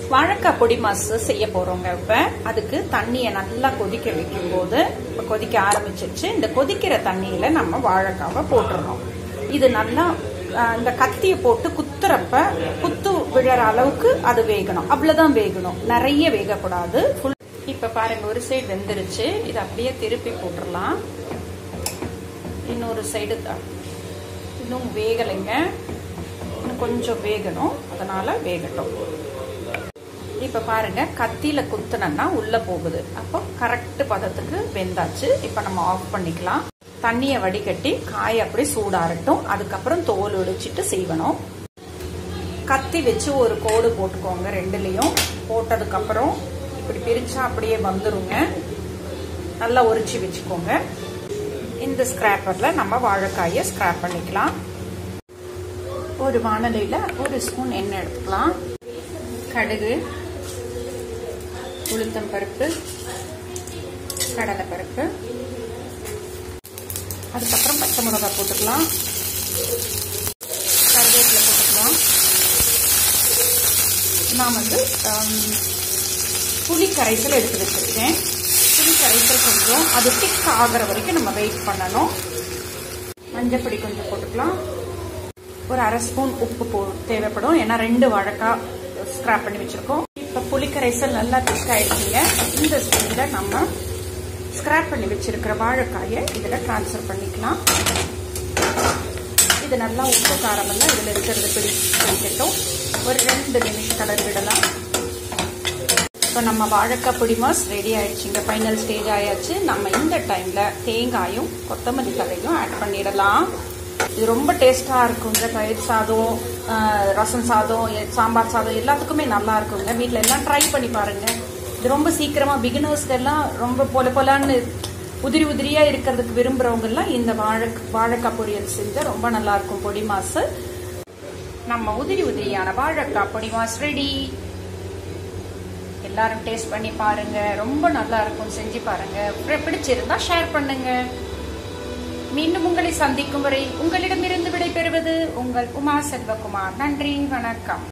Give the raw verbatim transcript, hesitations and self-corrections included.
வாழைக்காய் பொடி மாசு செய்ய போறோங்க. இப்ப அதுக்கு தண்ணியை நல்லா கொதிக்க வைக்கும் போது இப்ப கொதிக்க ஆரம்பிச்சிருச்சு. இந்த கொதிக்கிற தண்ணியில நம்ம வாழைக்காவை போட்டுறோம். இது நல்லா இந்த கத்தியை போட்டு குத்துறப்ப குத்து விழற அளவுக்கு அது வேகணும். அவ்வளவுதான் வேகணும், நிறைய வேகக்கூடாது. இப்ப பாருங்க, ஒரு சைடு வெந்துருச்சு. இது அப்படியே திருப்பி போட்டுடலாம். இன்னொரு சைடு இன்னும் வேகலைங்க, இன்னும் கொஞ்சம் வேகணும், அதனால வேகட்டும். இப்ப பாருங்க, கத்தியில குத்துனா உள்ள போகுது. அப்போ கரெக்ட் பதத்துக்கு வெந்தாச்சு. இப்ப நம்ம ஆஃப் பண்ணிக்கலாம். தண்ணியை வடிகட்டி காய அப்படி சூடாரட்டும். அதுக்கப்புறம் தோல் ஒழிச்சிட்டு செய்வணும். கத்தி வச்சு ஒரு கோடு போட்டுக்கோங்க. ரெண்டுலயும் போட்டதுக்கு அப்புறம் இப்படி பிரிச்சா அப்படியே வந்துருங்க. நல்லா உரிச்சு வச்சுக்கோங்க. இந்த ஸ்கிராப்பர்ல நம்ம வாழைக்காயை ஸ்கிராப் பண்ணிக்கலாம். ஒரு வாணலியில ஒரு ஸ்பூன் எண்ணெய் எடுத்துக்கலாம். கடுகு, உளுத்தம் பருப்பு, கடலை பருப்பு, அதுக்கப்புறம் பச்சை மிளகாய் போட்டுக்கலாம். கருவேப்பிலை போட்டுக்கலாம். நான் வந்து புளி கரைசல் எடுத்து வச்சிருக்கேன். புளி கரைசல் கொஞ்சம் அது திக் ஆகிற வரைக்கும் நம்ம வெயிட் பண்ணணும். மஞ்சள் பொடி கொஞ்சம் போட்டுக்கலாம். ஒரு அரை ஸ்பூன் உப்பு போ தேவைப்படும். ஏன்னா ரெண்டு வாழைக்காய் ஸ்கிராப் பண்ணி வச்சிருக்கோம். இப்ப புளி கரைசல் நல்லா திக் ஆயிடுச்சுங்க. இந்த ஸ்பூன்ல நம்ம ஸ்கிராப் பண்ணி வச்சிருக்கிற வாழைக்காயை இதுல டிரான்ஸ்ஃபர் பண்ணிக்கலாம். இது நல்லா உப்பு காரம் எல்லாம் இதுல இருக்கிறது பிடிக்கட்டும். ஒரு ரெண்டு நிமிஷம் கலர் விடலாம். இப்போ நம்ம வாழைக்காய் பொடி மாஸ் ரெடி ஆயிடுச்சுங்க. ஃபைனல் ஸ்டேஜ் ஆயாச்சு. நம்ம இந்த டைம்ல தேங்காயும் கொத்தமல்லி தழையும் ஆட் பண்ணிடலாம். இது ரொம்ப டேஸ்டா இருக்குங்க. தயிர் சாதம், ரசம் சாதம், சாம்பார் சாதம் எல்லாத்துக்குமே நல்லா இருக்குங்க. வீட்டில் எல்லாம் ட்ரை பண்ணி பாருங்க. இது ரொம்ப சீக்கிரமா பிகினர்ஸ்க்கு எல்லாம் ரொம்ப பொல பொலான்னு உதிரி உதிரியா இருக்கிறதுக்கு விரும்புறவங்க எல்லாம் இந்த வாழை வாழைக்காய் பொரியல் செஞ்சா ரொம்ப நல்லா இருக்கும். பொடி மாசு நம்ம உதிரி உதிரியான வாழைக்காய் பொடி மாஸ் ரெடி. எல்லாரும் டேஸ்ட் பண்ணி பாருங்க. ரொம்ப நல்லா இருக்கும். செஞ்சு பாருங்க. பிடிச்சிருந்தா ஷேர் பண்ணுங்க. மீண்டும் உங்களை சந்திக்கும் வரை உங்களிடமிருந்து விடை பெறுவது உங்கள் உமா செல்வகுமார். நன்றி, வணக்கம்.